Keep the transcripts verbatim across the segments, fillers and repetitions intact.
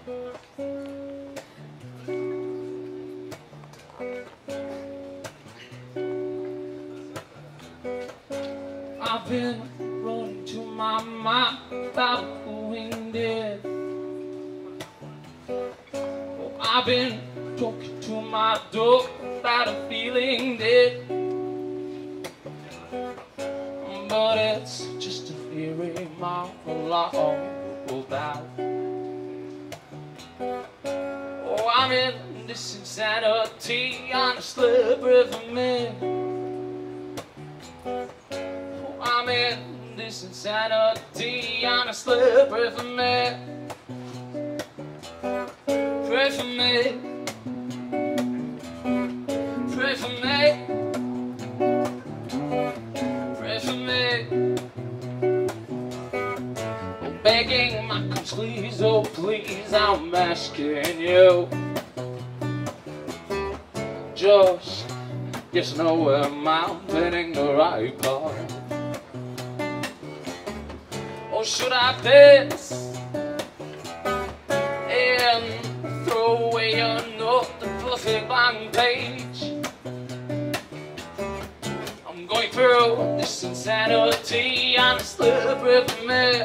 I've been running to my mind about going dead. Oh, I've been talking to my dog about a feeling dead. But it's just a theory monologue about. Oh, I'm in this insanity on a slippery for me. I'm in this insanity on a slippery for me. Pray for me. Pray for me. Pray for me. Oh, begging my conscience, please, oh please, I'm asking you. Just, just know am I playing the right part? Or should I pass and throw away your note, the perfect blank page? I'm going through this insanity on a slippery for me.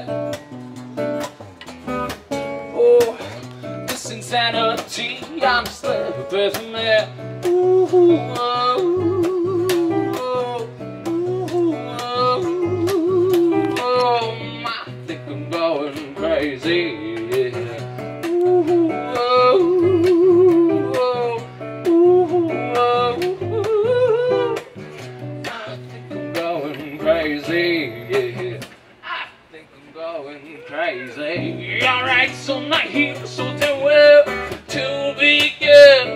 Oh, this insanity on a slippery for me. Ooh, oh, crazy, yeah. Ooh, oh, oh, ooh, oh, I think I'm going crazy, yeah. I think I'm going crazy. Alright, so not here, so tell where to begin.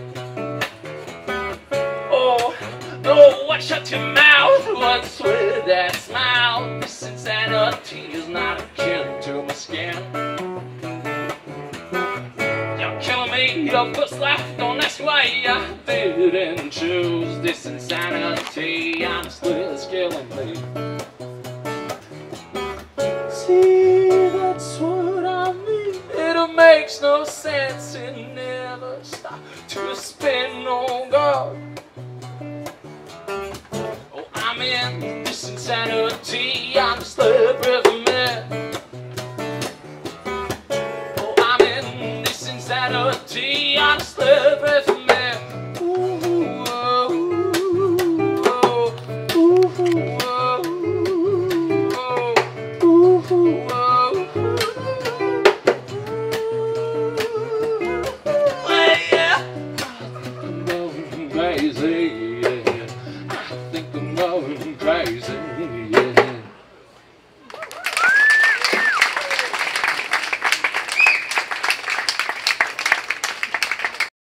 Oh, no, watch out your mouth, what's with that smile? This insanity is not a killing to my skin. You're killing me, your first life, don't ask why I didn't choose this insanity. Honestly, it's killing me. See, that's what I mean. It makes no sense, it never stops to spin, oh God. I'm in this insanity, I'm slippery for me. Oh, I'm in this insanity, I'm slippery for me. Ooh, oh, oh, ooh, oh, oh, ooh, oh. Well, yeah, I'm going crazy. Going crazy.